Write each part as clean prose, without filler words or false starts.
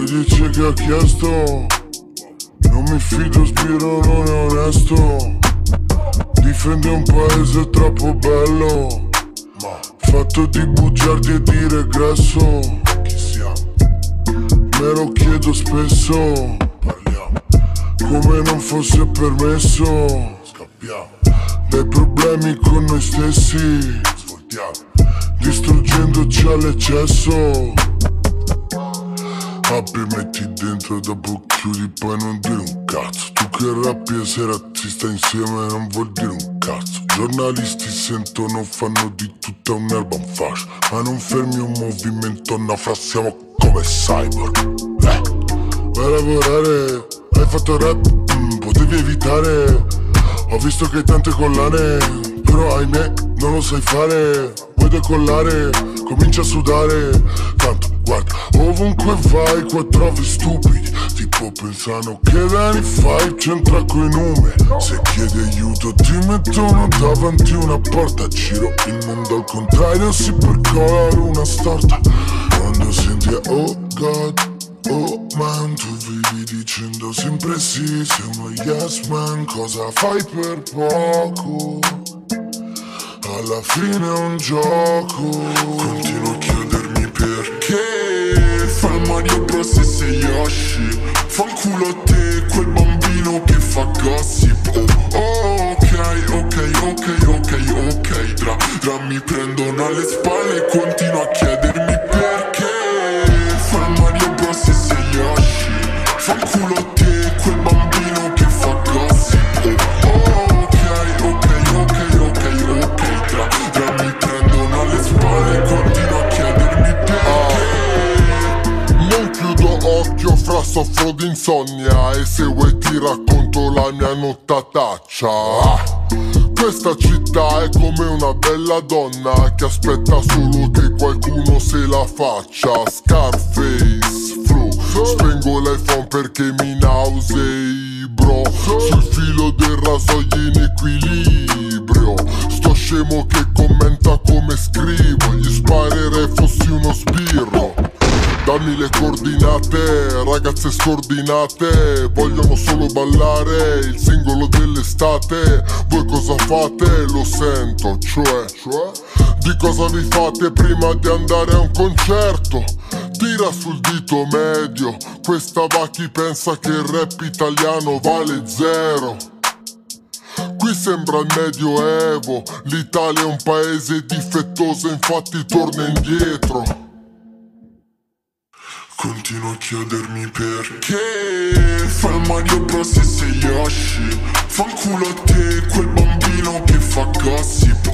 Lui dice che ha chiesto, non mi fido, Sbirro non è onesto. Difende un paese troppo bello, fatto di bugiardi e di regresso. Chi siamo? Me lo chiedo spesso, parliamo come non fosse permesso. Scappiamo dai problemi con noi stessi, svoltiamo distruggendoci all'eccesso. Apri, metti dentro, dopo chiudi, poi non dire un cazzo. Tu che rappi e sei razzista insieme non vuol dire un cazzo. Giornalisti sentono, fanno di tutta un'erba un fascio, ma non fermi un movimento, no fra siamo come cyborg. Vai a lavorare, hai fatto rap, potevi evitare. Ho visto che hai tante collane, però ahimè non lo sai fare. Vuoi decollare, comincia a sudare. Tanto guarda, ovunque vai qua trovi stupidi, tipo pensano che Dani Faiv c'entra coi numeri. Se chiedi aiuto ti mettono davanti una porta. Giro il mondo al contrario, si percola una storta. Quando senti oh God, oh man, tu vivi dicendo sempre sì. Sei uno yes man, cosa fai per poco? Alla fine è un gioco. Continuo a chiedermi perché fa il Mario Bros e sei Yoshi. Fanculo a te, quel bambino che fa gossip. Oh, ok. Tra mi prendono alle spalle e continuo a chiedermi perché fa il Mario Bros e sei Yoshi. Fanculo a te, quel bambino che fa gossip. Tra mi prendono alle spalle e continuo a chiedermi perché. Non chiudo occhio, fra soffro di insonnia, e se vuoi ti racconto la mia nottataccia. Questa città è come una bella donna che aspetta solo che qualcuno se la faccia. Scarface, flu, spengo l'iPhone perché mi nausei, bro. Sul filo del rasoio in equilibrio, sto scemo che commenta come scrivo. Gli sparerei fossi uno sbirro. Dammi le coordinate, ragazze scordinate, vogliono solo ballare il singolo dell'estate. Voi cosa fate? Lo sento, cioè? Di cosa vi fate prima di andare a un concerto? Tira sul dito medio, questa va chi pensa che il rap italiano vale zero. Qui sembra il medioevo, l'Italia è un paese difettoso, infatti torna indietro. Continuo a chiedermi perché fa il Mario Bros e sei Yoshi. Fanculo a te, quel bambino che fa gossip.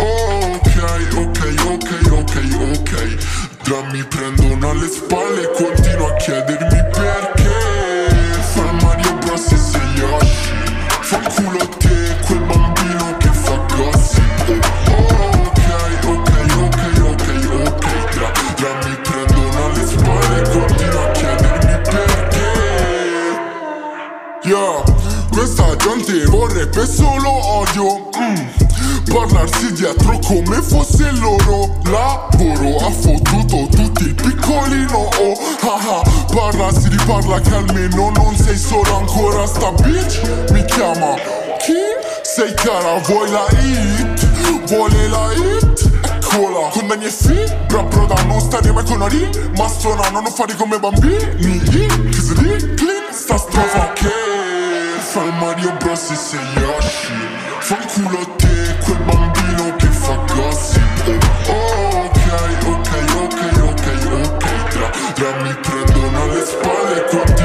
Ok. Tra mi prendono alle spalle e continuo a chiedermi perché fa il Mario Bros e sei Yoshi. Fanculo a te, quel bambino che fa gossip. Ok. Tra mi prendono alle spalle e continuo a chiedermi perché. Questa gente vorrebbe solo odio, parlarsi dietro come fosse il loro lavoro. Ha fottuto tutti il piccolino, parla, si riparla che almeno non sei solo ancora sta bitch. Mi chiama chi? Sei cara, vuoi la hit? Vuole la hit? Eccola, con Dani e Fibra, broda, non stare mai con Ari, ma suonano, non fare come bambini. Cause lì, clean, sta strofa che fa il Mario Bros e sei Yoshi. Fanculo a te, quel bambino che fa gossip. Ok. Tra mi prendono alle spalle e